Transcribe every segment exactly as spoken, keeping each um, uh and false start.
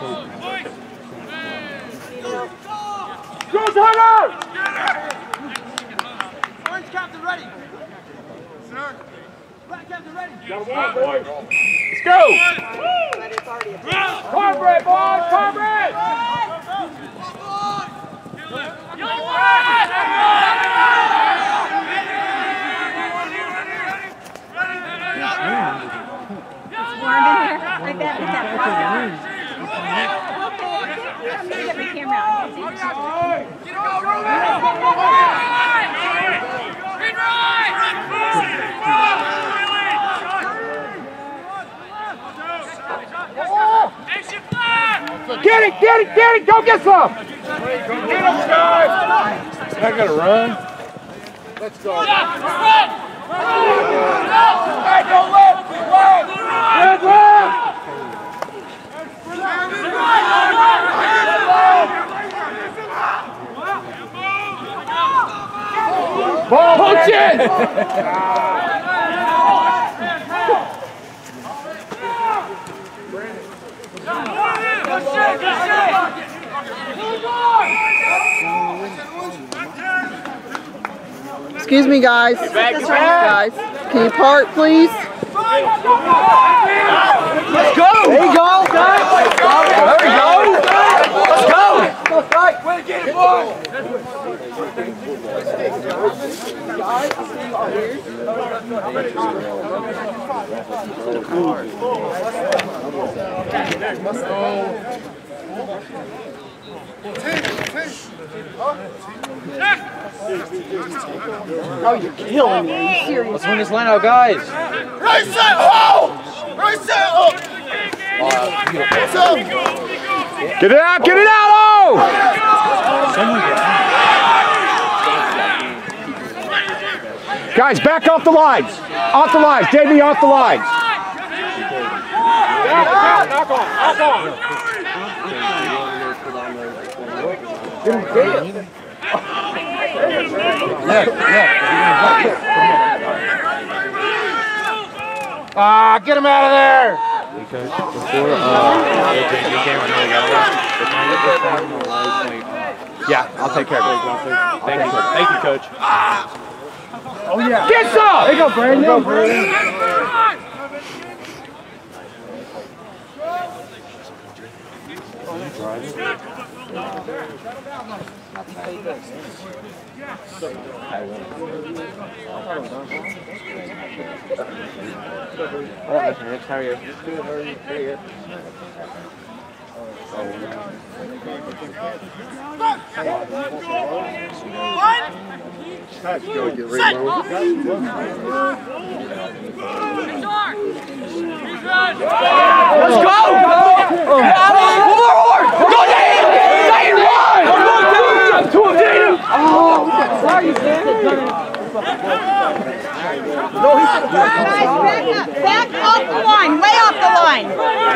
Go, Tiger! Orange captain ready. Sir. Black captain ready. Let's go! Cornbread, boys! Cornbread! Like that, like that. I'm gonna get my camera out. Get it, get it, get it! Go get some! Get him, guys! I gotta run. Let's go. Hey, go left! Left! Red left! Ball, punch it! Excuse me, guys. Guys, can you park, please? Let's go! There you go, guys! There we go! Let's go! Way to get it, boys! Oh, you're killing me. Are you serious? Let's win this line out, guys. Right set, hold! Right set, up! What's up? Get it out, get it out, oh! Guys, back off the lines. Off the lines, J B, off the lines. Knock on, knock on. Ah, get him out of there! Because before, uh, you can't really get Yeah, I'll take care of it. Thank you, thank you, coach. Oh yeah. Get some! There you go, Brandon. There you go, Brandon. How are you? Let's go, get ready. Let's go! Go, Dayton! Dayton, run! To him, Dayton! Oh, sorry, man. No, he should have Back off the line, way off the line.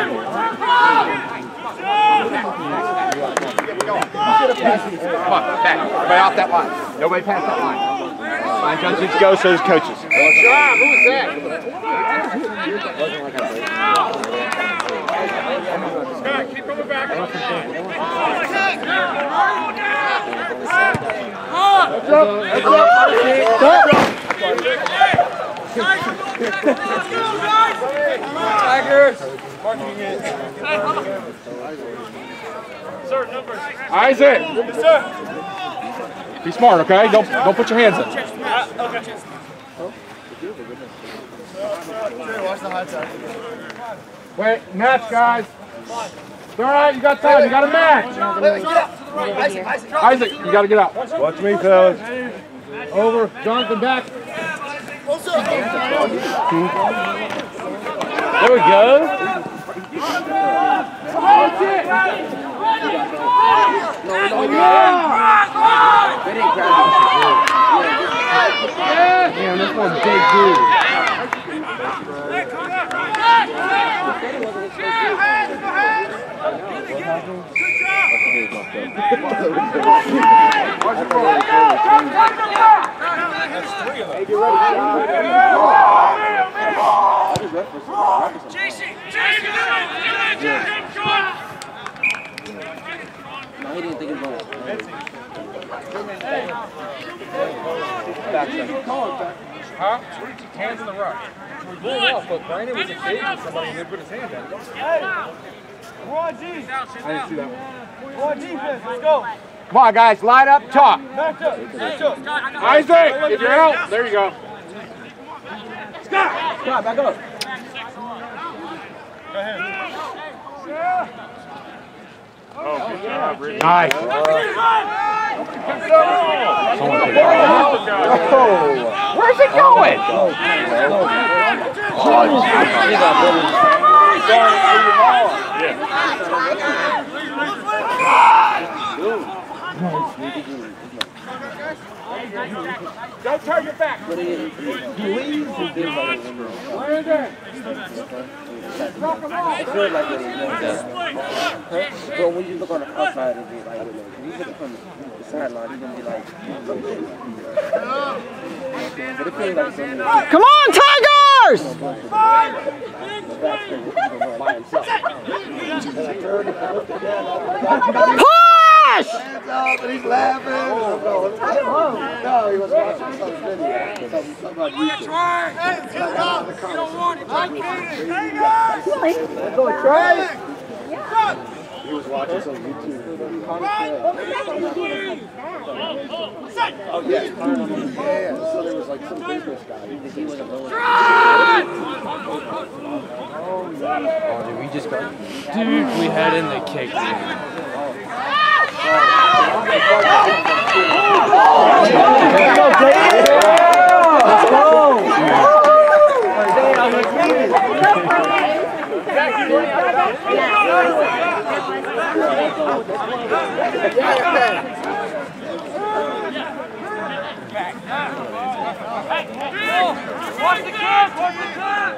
Come on, back. Everybody off that line. Nobody past that line. Line judges go, so does coaches. Good job. Who was that? Scott, keep coming back. Let's up. Let's up. Tigers. Marking it. Sir, numbers. Isaac. Yes, sir. Be smart, okay? Don't don't put your hands in. Uh, okay. Watch the high side. Wait, match, guys. It's all right. You got time. You got a match. Isaac, Isaac, Isaac, you got to get out. Watch me, fellas. Over. Jonathan, back. There we go. Hold it. No, no, yeah. They didn't grab it. Damn, this one's big dude. Huh? Hands in the rush. We blew it off, but Brandon was engaging somebody and they put his hand in. Hey! We're on D. I didn't see that one. We're on defense. Let's go. Come on, guys, line up, talk. Back up. Back up. Isaac, if you're out, there you go. Scott! Scott, back up. Go ahead. Oh, good job, Rick. Nice. Where's it going? Don't turn your back. But it leaves and then like Where is it? I feel like it is. But when you look on the outside of it, like when you look from the sideline, you're gonna be like, but it feels like something. Come on, Tigers! Push! Hands up and he's laughing. No, he was watching some video. Something on YouTube. Hey, get up! You don't want it. I'm kidding. Let's go, Trey. He was watching some YouTube video. Oh, yeah. Yeah, so there was like some business guy. He was Oh, dude, we just got. Dude, we had in the kick. Watch the kids! Watch the kids!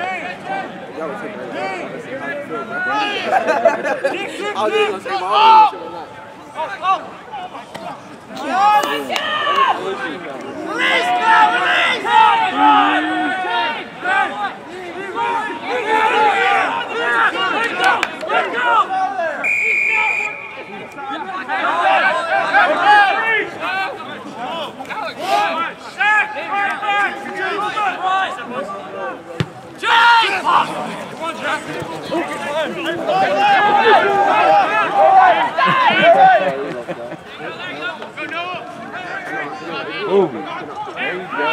Ooh. There you go.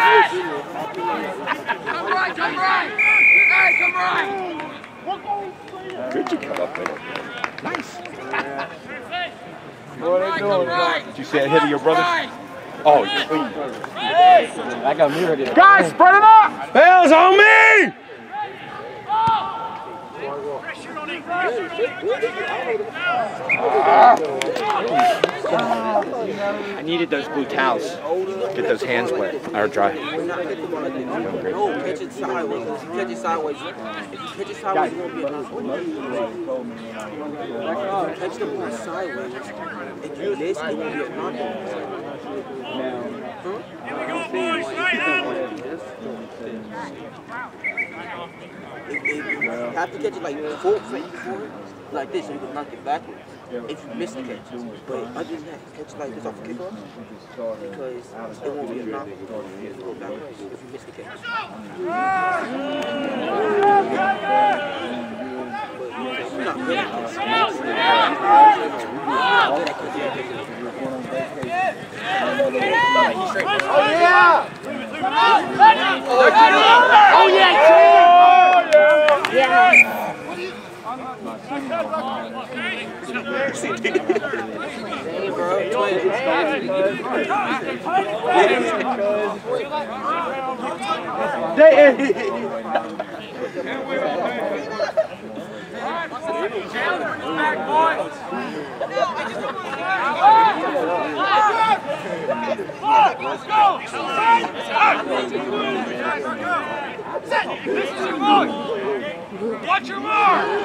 Come right, come right. Hey, come right. Good you come up with it. Nice. What are they doing? Right. Did you see that hit of your brother? Oh, you clean. I got me ready to. Guys, spread it up! Bell's on me! I needed those blue towels. Get those hands wet or dry. No, catch it sideways. If you catch it sideways, if you catch it sideways, it won't be a knockdown. If you catch the ball sideways and do this, it won't be a knockdown. Huh? Here we go, boys. Straight up. If, if you have to catch it like full forward, like this, and you can knock it backwards. If you miss the catch, but other than that, catch it like this off a kickoff, because it won't be a knock if you go backwards if you miss the catch. But you're not good at this. Oh, yeah! Oh, yeah, Tim! Yeah. Hey, bro, Let's go! This is your mark! Watch your mark!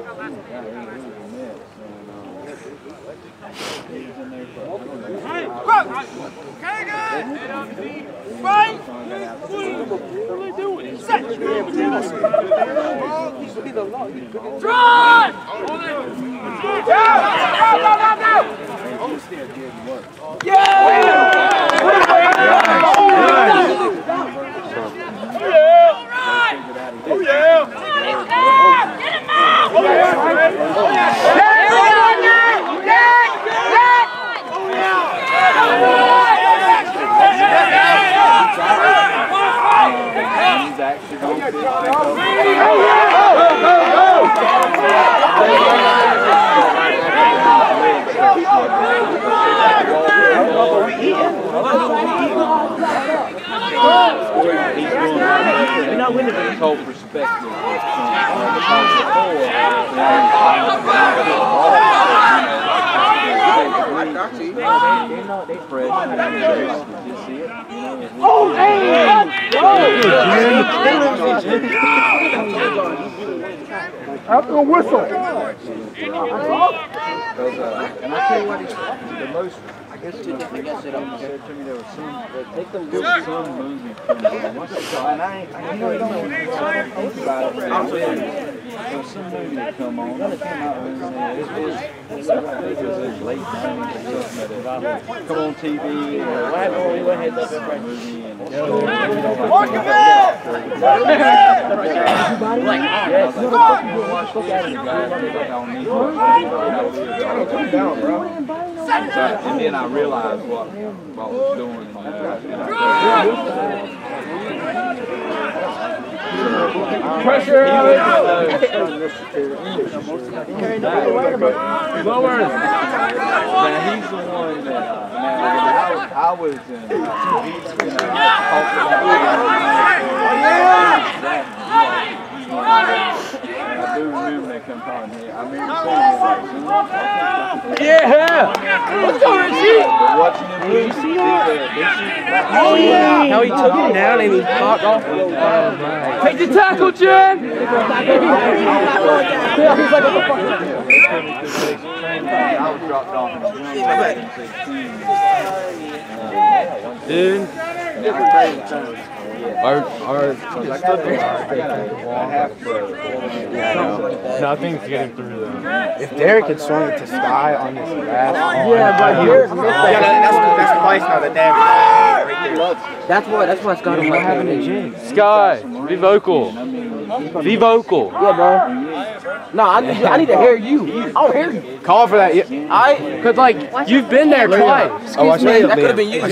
Hey, His whole perspective. Oh, hey! After a whistle. And I tell you what, the most, I guess it said to me there was some, take the little sun movie from and I ain't, I know you don't know about it. There was some movie that come on, it came out when it was, I think it was in late nineties or something that come on T V, or we went ahead and looked at that movie and Walk him out! And then I realized what what I was doing. Pressure! Lower. Now he's the one that uh, I, I was in. Uh, you know, I do remember that come on here. I remember saying Yeah! Let's go, Richie! watching him. Did you see that? Oh, yeah! How he took him down and he popped off. Oh, my. Take the tackle, Jen! I was dropped off in Dude. Our, our, nothing's getting through them. If Derek had swung it to Sky on this grass, Yeah, but Derek missed that. yeah, that's that's twice now that damn right there. That's why. That's why Scott don't like having a gym. Sky, be vocal. Be vocal. Yeah, bro. No, I need. I need to hear you. I don't hear you. Call for that. Yeah. I. Cause like you've been there twice. Oh, watch That that. could have been you.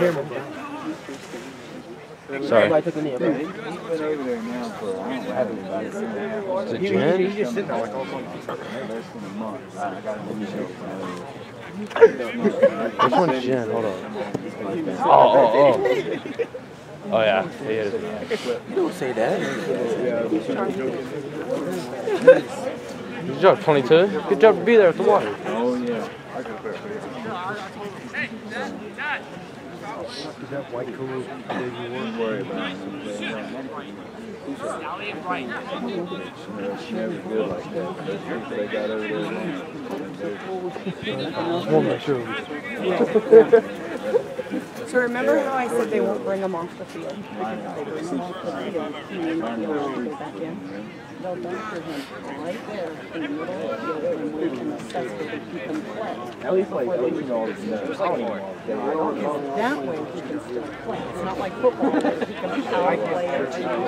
Sorry. I took the knee, bro. He's been over there now for, I don't know, about a year and a half. Is it Jen? He's just sitting there like all Less than a month. I got him in the show. Which one's Jen? Hold on. Oh, oh, oh. Oh yeah, he is. Don't say that. Good job, twenty-two. Good job to be there at the water. Oh, yeah. Is that white cool? Don't worry about it. It's never good like that. That's what they got over there. I want to make sure. So remember how I said they won't bring them off the field? Because if they bring them off the field, he means he'll go back in. They'll dump him right there in the middle of the field and we can assess if they keep them flat. At least like, at least all the snow. That way he can still play. It's not like football where he can power play or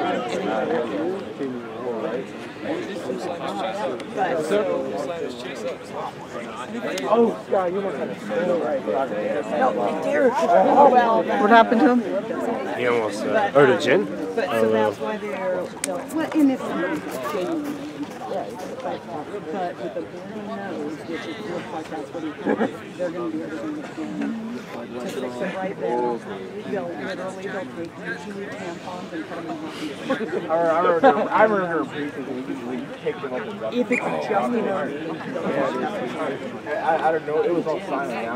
Oh, Sky, you must have a snow right there. What happened to him? He almost. Uh, or to Jen? But so that's why they're, they'll, well, and if somebody's genuine, right, but, but with the bloody nose, which it looks like that's what he has, they're going to do everything they can to fix it right there. They'll literally, they'll take usually tampons and put them in hot I remember, I remember her briefly when we picked him up and dropped him. if it's just enough. I, I don't know, it was all silent now.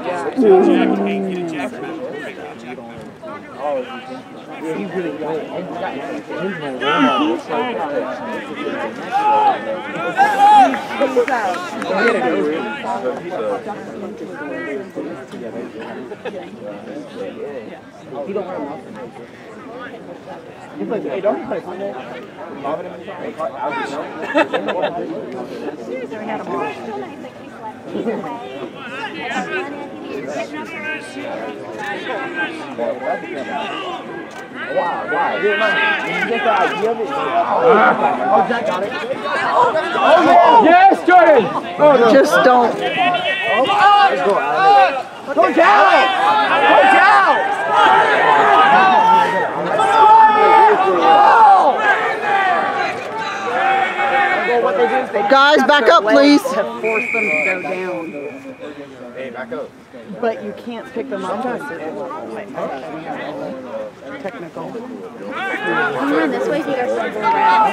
Oh, yeah, he's really young. And he's got his He don't wear a muffin. He plays, hey, don't play football. So we had them all. Wow, wow. You get the idea of it. Oh, Jack got it. Oh, Yes, Jordan! Just don't. go down! Go down! Guys, back up, please. Have forced them to go down. Hey, back up. But you can't pick them up. Technical. Come on, this way if you guys want to go around.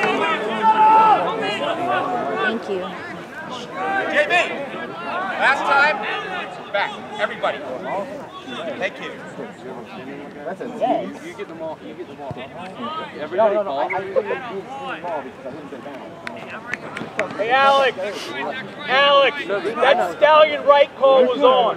Thank you. J B! Last time. Back. Everybody. Thank you. That's a yes. You get the ball. You get the ball. Everybody no, no, no. I, I didn't get the ball because I didn't get down. Hey, Alex! Alex! That stallion right call was on.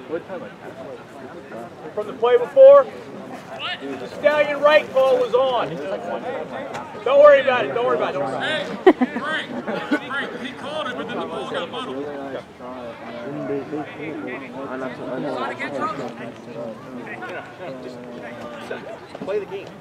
From the play before? The stallion right call was on. Don't worry about it. Don't worry about it. Don't worry about it. Hey, Frank! Frank, he called it, but then the ball got muddled. Play the game.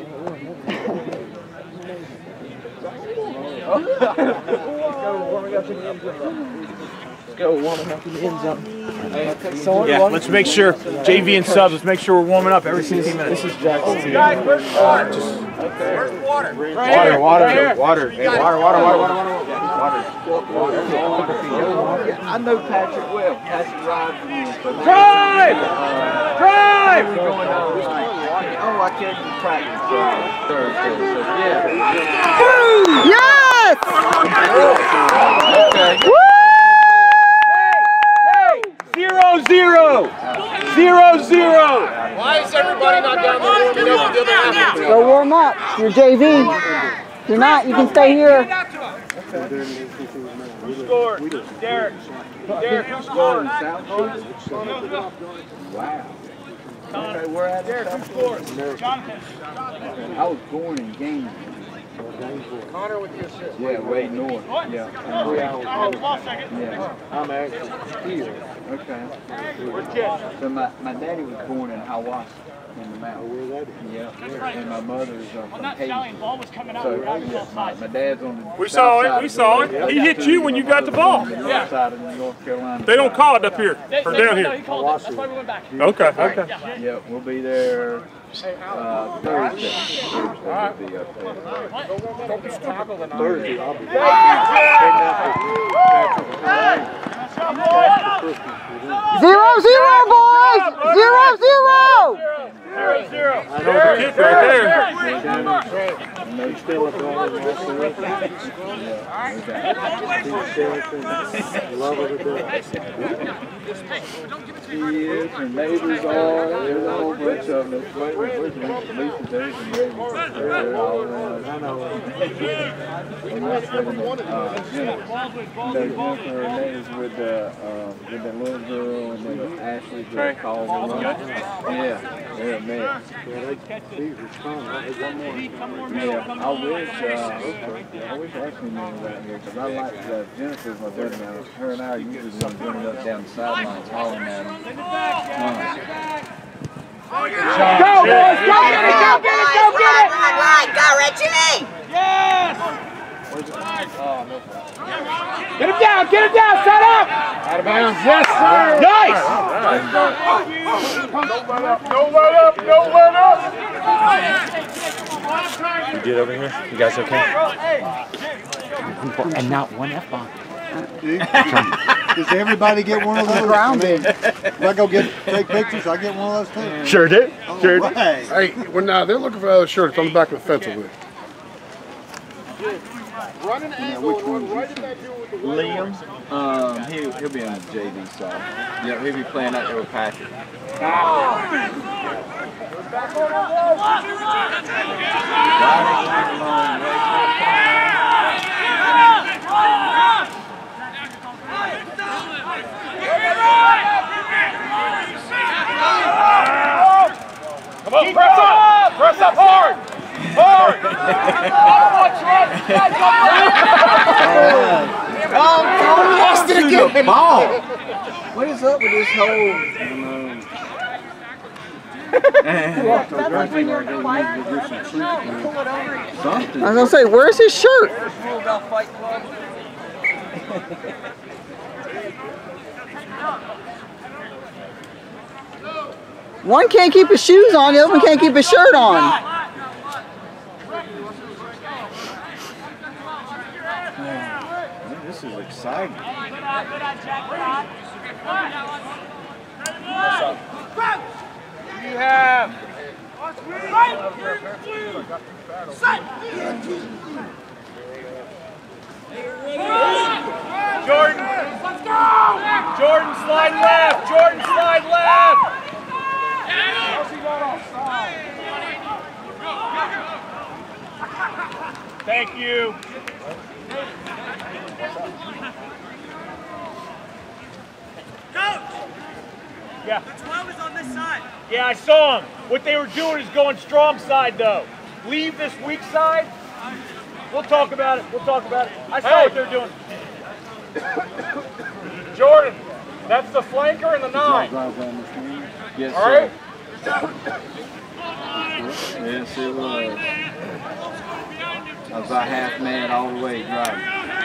Let's go warming up in the end zone. Yeah, let's make sure, J V and subs, let's make sure we're warming up every fifteen minutes. This is Jackson's team. Guys, where's the water? Where's the water? Right water, here. water, Right here. water, hey, water, water, water, water, water, I know Patrick well. Patrick rides me. Drive! Drive! Oh, I can't do practice Thursday. So yeah. Yes! Okay. Zero, zero! Zero, zero! Why is everybody not down there warming up the other half? Go warm up. You're J V. If you're not, you can stay here. Who scored? Derek. Derek, who scored? Wow. Connor. Okay, we're at Derek, who scored? Jonathan. I was born in Gainesville. Connor with the assist. Yeah, way north. Yeah. Three hours. Oh, the ball second. Yeah. I'm actually here. Okay. Where's Jess? So my, my daddy was born in Hawaii in the mountains. Yeah. And my mother's uh, On from that Haiti. stallion, ball was coming out. So We were out of yeah, both my, sides. my dad's on the We south saw side it. We of saw the- it. He hit you when you got the ball. The north side of North Carolina. They don't call it up here They- or they- down no, here. he called it. That's why we went back. Okay. Okay. Yeah, we'll be there uh, Thursday. Thursday we'll be up there. Thursday, I'll be there. Zero, zero, boys! Zero, zero! Zero, zero. I know the kick right there. And they still up there. Love it. He is, and neighbors are, there's a whole bunch of them. It's waiting, waiting, Lisa, there's some neighbors. They're all around. I know. And that's when, uh, Jennifer, Jennifer and neighbors with the, uh, with the little girl and then Ashley girl called them. Yeah, they're a mess. Yeah, I wish, uh, I wish Ashley knew about here, because I like, uh, Jennifer's my daughter now. Her and I are usually the ones running up down the sidelines, hollering at them. Go, boys! Go get it! Go get it! Go get it! Right, right, go, Richie! Yes! Get him down! Get him down! Set up! Out of bounds. Yes, sir. Nice! Don't let up! Don't let up! You good over here? You guys okay? And not one F-bomb. Does everybody get one of those? Grounded. If I go get take pictures, I get one of those too. Sure did. Sure did. Right. Hey, when now they're looking for the other shirt, it's on the back of the fence over there. Run an angle and run right in that dude with the Liam, um, he, he'll be on the J V side. Yeah, he'll be playing out there with Patrick. Oh, Tony lost it again. Ball. What is up with this whole? I was gonna say, where's his shirt? One can't keep his shoes on, the other one can't keep his shirt on. Man, this is exciting. You have. Jordan. Let's go. Jordan, slide left. Jordan, slide left. Thank you. Coach! Yeah. The twelve is on this side. Yeah, I saw him. What they were doing is going strong side, though. Leave this weak side. We'll talk about it. We'll talk about it. I saw hey. what they're doing. Jordan, that's the flanker and the nine. Yes, all right? Yes, it was. I was about half mad all the way driving.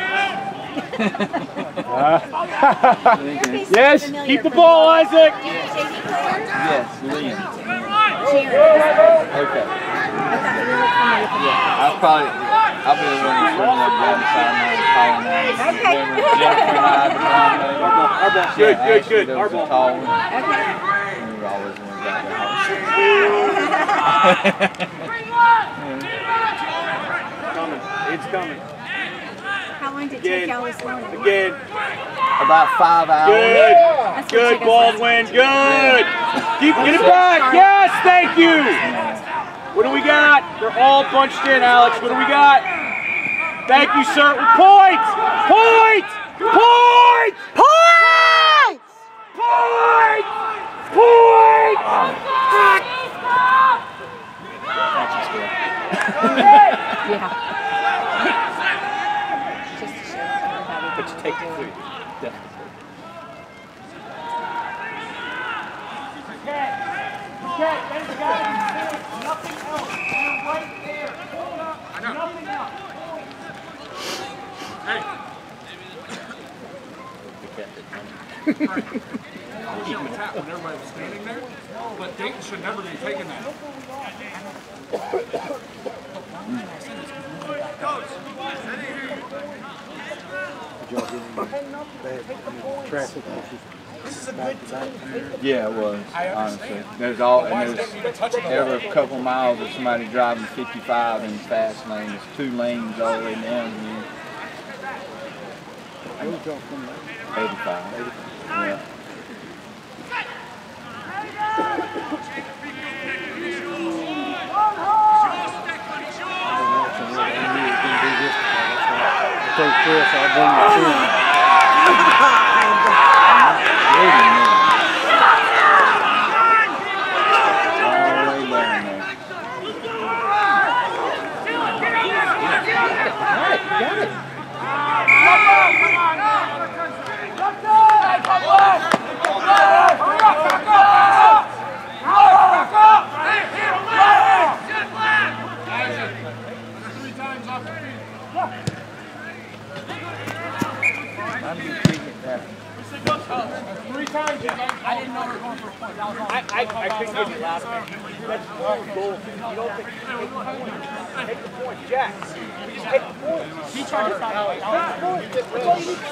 Yes, keep the ball, Isaac. Yes, Liam. Okay. Yeah, I've probably, I've been the one that's running up down the sideline and calling out. Jennifer and I, the blonde Good, good, good. There was a tall one. And we were always the ones out there. It's coming. How long did it Again. take y'all this morning? Again. About five hours. Good. Yeah. Good, Baldwin. Good. Yeah. Keep get it back. Yes, thank you. What do we got? They're all bunched in, Alex. What do we got? Thank you, sir. Point! Point! Point! Point! Point! Point! Yeah. But you take the three. Definitely. Okay, thank you guys. Nothing else. You're right there. Hold up. I know. Nothing else. Hey. I was on the tap when everybody was standing there, but Dayton should never be taking that. Coach, Traffic. this is a good team. Yeah, it was, honestly. There's all, and there's every couple miles of somebody driving fifty-five in the fast lane. There's two lanes all the way down here. eighty-five. Yeah. So Chris, I'll bring you two. Three times, I didn't know we were going for a point. I, I, I couldn't get it last time. That's the goal. You don't take, take the point. Take the point. Jack, you just take the point. He tried to stop it. Take the point. That's all you need to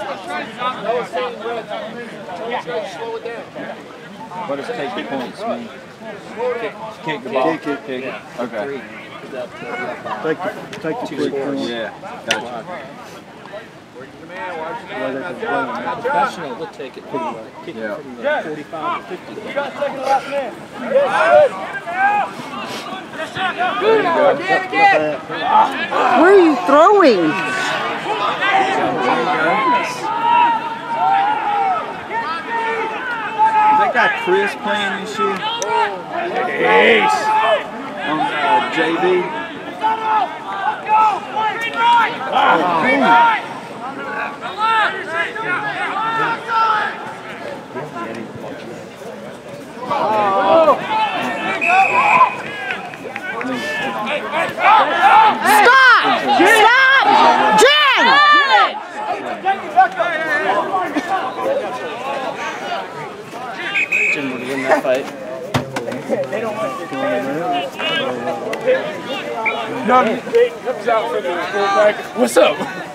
say. Slow it down. What does take the points mean? Kick, kick the ball. Kick it. Kick it. Okay. Take the, take the quick point. Yeah, gotcha. Professional, we'll take it. Kick Yeah. it from the forty-five to fifty. We got second last man. Yes, good. Good. Again, again. Where are you throwing? Is that guy Chris playing this year? Ace. On uh, J V? Jim would win that fight. None. Dayton comes out for the fullback. What's up?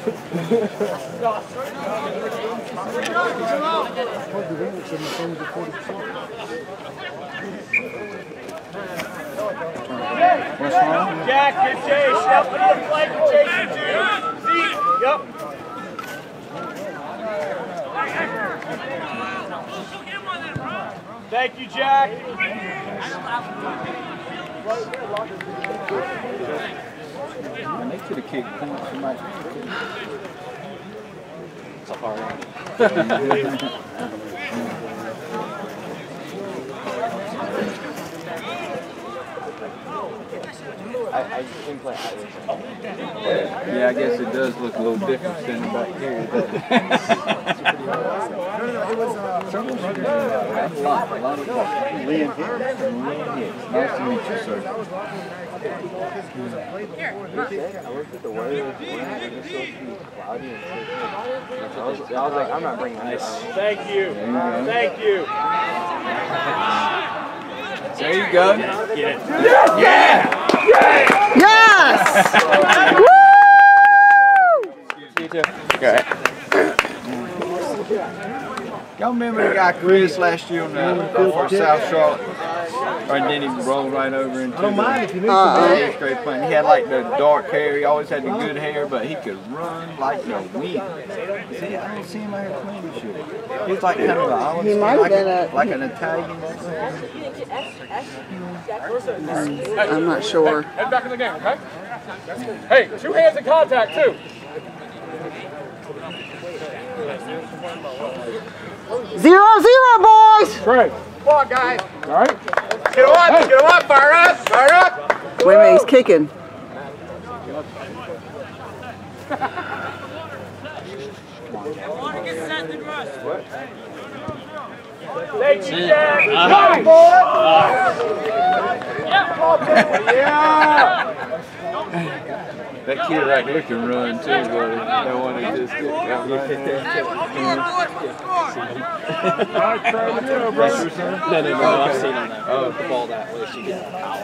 What's wrong? Jack, good chase. Yep, another flank for Jason too. See? Yep. Thank you, Jack. And they could have kicked points. You might It's a hard one. I, I can play Yeah, I guess it does look a little different standing back here. But a lot, a lot of Liam Hicks. Liam Hicks. Nice to meet you, sir. I looked at the weather. It was so cloudy and shit. I was, I was like, I'm not bringing this. Thank you. Thank you. There you go. Get it. Yeah! Yes! Woo! You too. Okay. Y'all remember the guy Chris last year on the for South Charlotte? Or then he rolled right over into the eighth grade playing. He had like the dark hair. He always had the good hair, but he could run like the wind. See, I don't see him out here playing this shit. He was like kind of an He might have like, been a, a- like an Italian. I'm not sure. Head back in the game, okay? Hey, two hands in contact, too. Zero, zero, boys! Great. Come on, guys. All right. Let's get him up. Let's get him up. Fire up. Fire up. Wait a minute, he's kicking. Thank you, Jack. Uh, Come on, boy. Yeah. That kid like look and run too, buddy. That one that just get down right there. No, no, no, I've seen on that. Oh, the ball that way, she gets power.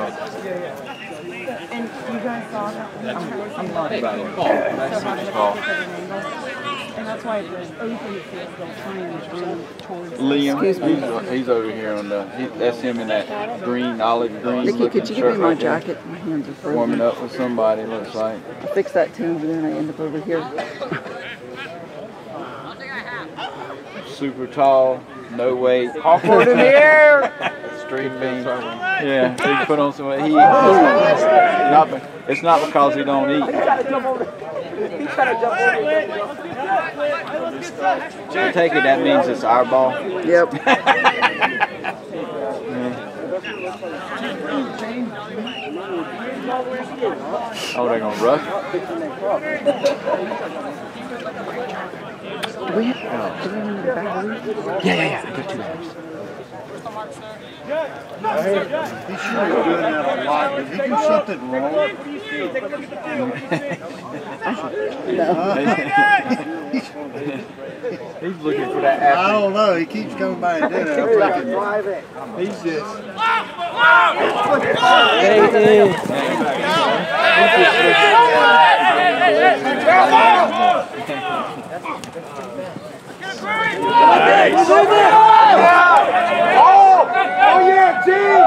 And you guys saw that? I'm not about it. So how to Call. put it in angles. And that's why the open field they'll try and run towards Liam, he's, he's over here on the, he, that's him in that green, olive green. Nikki, looking could you give me shirt my right there. jacket? My hands are frozen. Warming up with somebody, looks like. I fixed that too, but then I end up over here. Super tall, no weight. Awkward in the air. Street bean. Yeah, he can put on some weight. He, not, it's not because he don't eat. I take it that means it's our ball. Yep. Oh, they're gonna rush? Do we have, do we have any batteries? Yeah, yeah, yeah. I got two batteries. He should be doing that a lot. Did he do something wrong? He's looking for that I don't know. He keeps coming by and doing it. I'm thinking, he's just. Nice. Oh, oh yeah, Gene.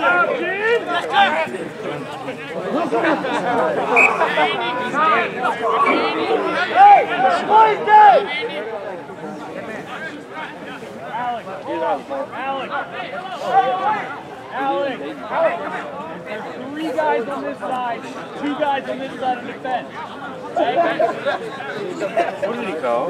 Hey, point day. Alex, Alex, Alex, Alex. There's three guys on this side, two guys on this side of the fence. What did he call?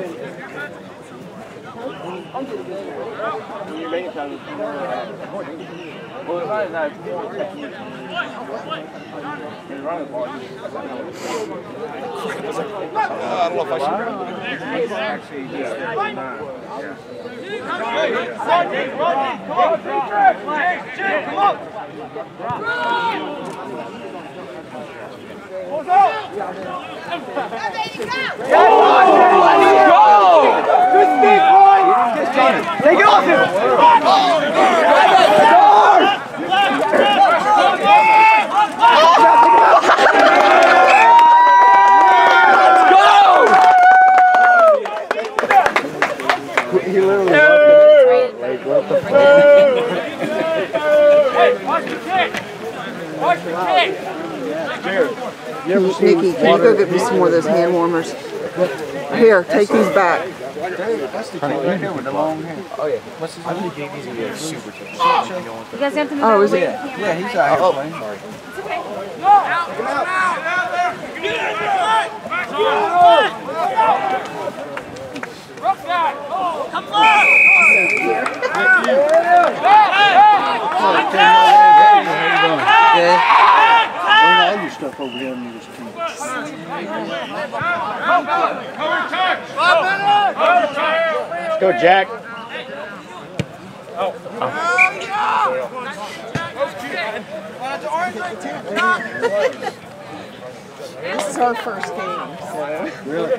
I don't know if I Take it off him! He literally Hey! like, what the fuck? Hey, watch the kick! Watch the kick! Nikki, can you go get me some more of those hand warmers? Here, take these back. That's the kid right there with the long hair. Oh yeah. What's his name? I think J D's gonna be a super chick. You guys have to move Oh, out is of the it? way. Yeah, he's out here Oh, playing. sorry. It's okay. Come on! Yeah. Bring all your stuff over here and you just keep. Let's go, Jack. This is our first game, so. Really?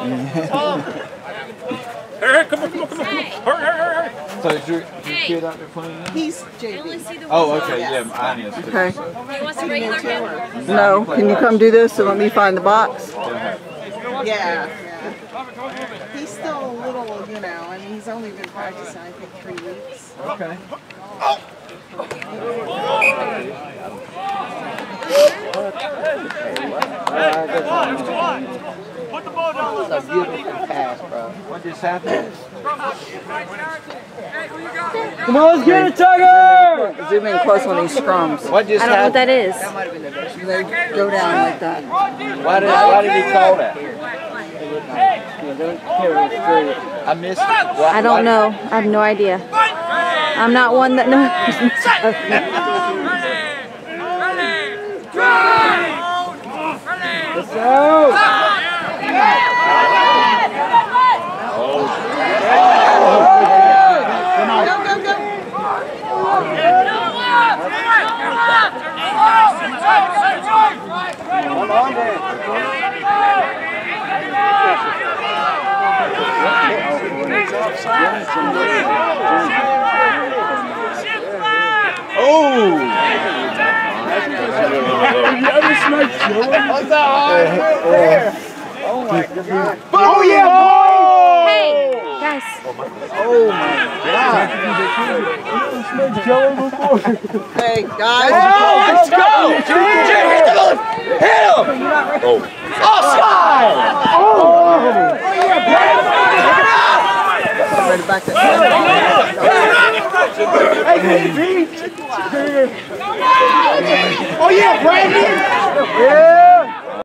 Hey, come on, come on, come on, come on. Hurry, hurry, hurry. So is your, is your kid out there playing now? He's J B. Oh, okay, yeah, I am. Okay. You want some regular ham? No, can you come do this and let me find the box? Yeah, yeah. He's still a little, you know, I mean, he's only been practicing, I think, three weeks. Okay. Put the ball down. That's a beautiful pass, bro. What just happened? Come on, let's get it, Tiger! Zoom in close on these scrums. What just I don't know what that is. They go down like that. Why did, why did he call that? I missed it. Why, I don't know. I have no idea. I'm not one that knows. Let's go! Come on. Go, go, go. Come on, man. Oh! What's that hard? Oh my God. Oh yeah, boy! Hey, guys. Oh my God. Hey, guys. Oh, let's go! Hit him! Hit him! Oh. Offside! Oh! Ready back there. Hey, K B! Oh yeah, Brandon! Yeah!